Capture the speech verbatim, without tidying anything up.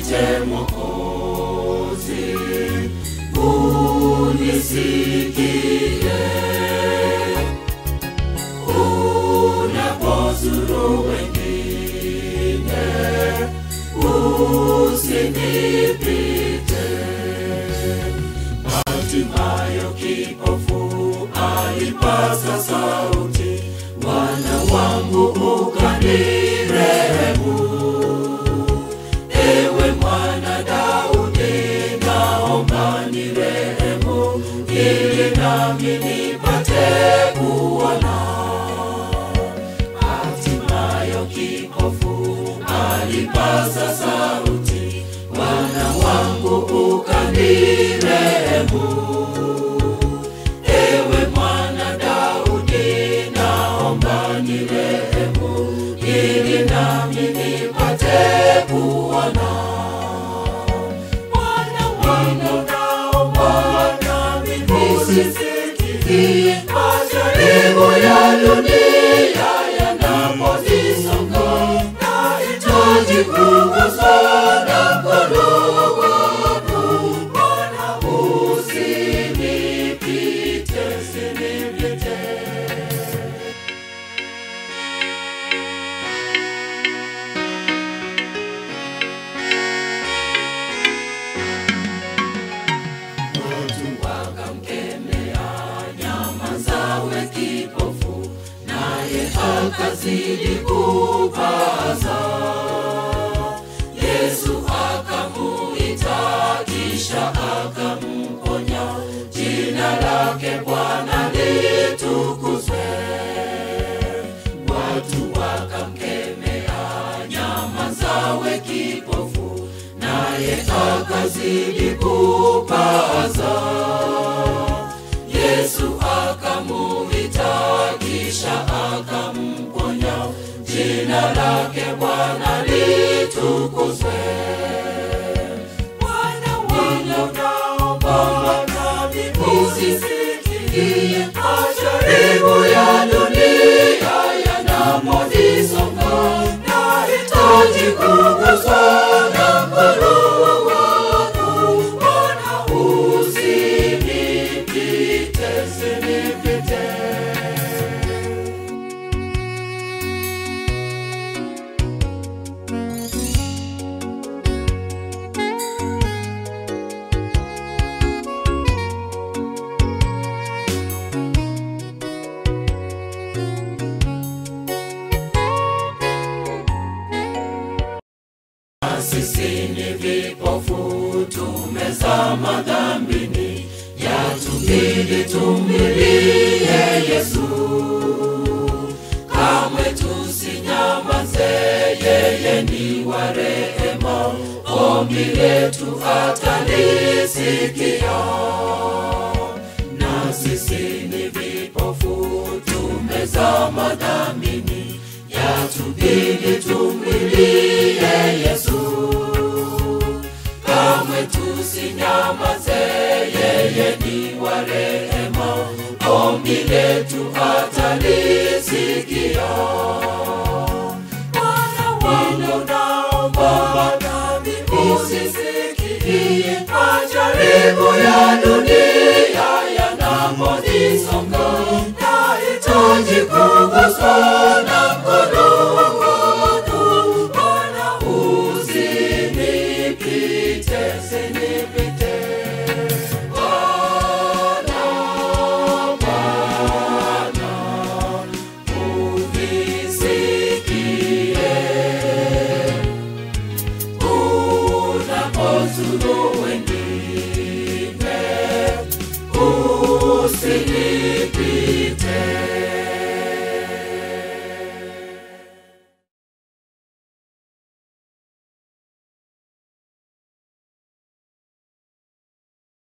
niite Mwokozi, unisikie. Unapozuru wengine, usinipite. Hatimaye kipofu alipaza sauti, Bwana wangu ukanirehemu. Ewe mwana Daudi, naomba nirehemu, ili nami nipate kuona. Hatimaye kipofu alipaza sauti, Bwana wangu ukanirehemu. Ewe mwana Daudi, naomba nirehemu, ili nami nipate kuona. Bwana wangu, naomba nami nisisikie, majaribu ya dunia yanaponisonga, nahitaji kuguswa na mkono wako. Bwana usinipite, usinipite. Watu wakamkemea, nyamaza we kipofu, naye akazidi kupaza. Yesu akamuita, kisha akamponya, jina lake Bwana litukuzwe. Watu wakamkemea, nyamaza we kipofu, naye akazidi kupaza. Yesu akamuita, kisha akamponya, jina lake Bwana litukuzwe. Bwana wangu, naomba nami nisisikie, majaribu ya dunia yanaponisonga, nahitaji kuguswa na mkono wako. Bwana usinipite, usinipite. Sisi ni vipofu, tumezama dhambini, yatubidi tumlilie Yesu. Kamwe tusinyamaze, yeye ni wa rehema, ombi letu atalisikia. Na sisi ni vipofu, tumezama dhambini, yatubidi tumlilie Yesu. Kamwe tusinyamaze, yeye ni wa rehema, ombi letu atalisikia. Bwana wangu, naomba nami nisisikie, majaribu ya dunia